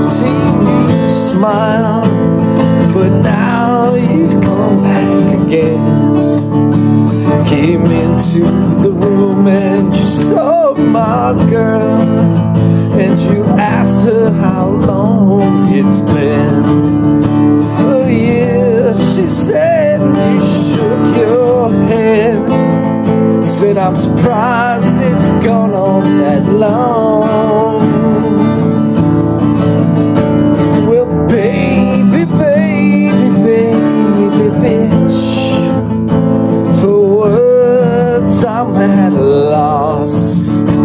seen you smile, but now you've come back again. Came into the room and you saw my girl, and you asked her how long it's been. Oh yeah, she said, you shook your head, said I'm surprised it's gone on that long. Well baby, baby, baby, bitch, for words I'm at a loss.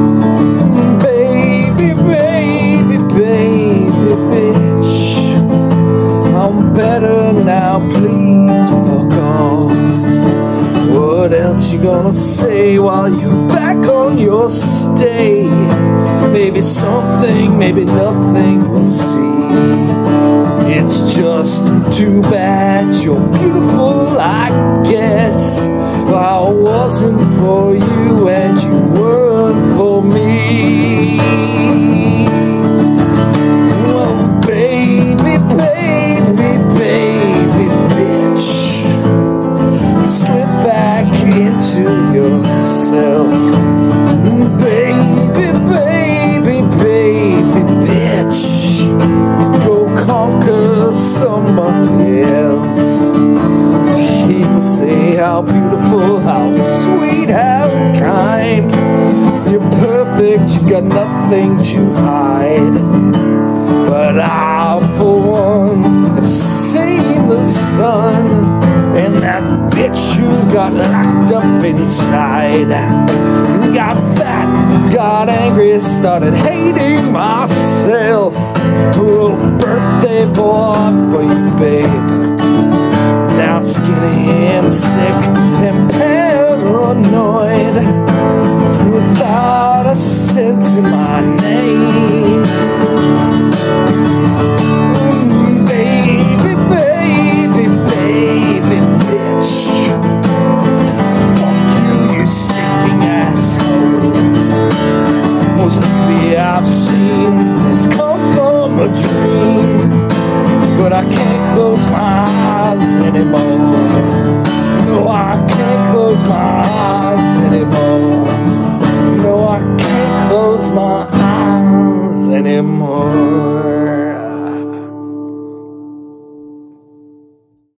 Baby, baby, baby, bitch, I'm better now, please fuck off. What else you gonna say while you're back on your stay? Maybe something, maybe nothing, we'll see. It's just too bad you're beautiful, I guess. Well, I wasn't for you and you weren't for me. Well, baby, baby, baby, bitch, slip back into yourself. Baby, baby, baby, bitch, go conquer somebody else. People say how beautiful, how sweet, how kind. You're perfect, you've got nothing to hide. But I, for one, have seen the sun, and that bitch you got locked up inside. Got fat, got angry, started hating myself. Oh, birthday boy for you, babe. Now skinny and sick and paranoid, without a sense in my name.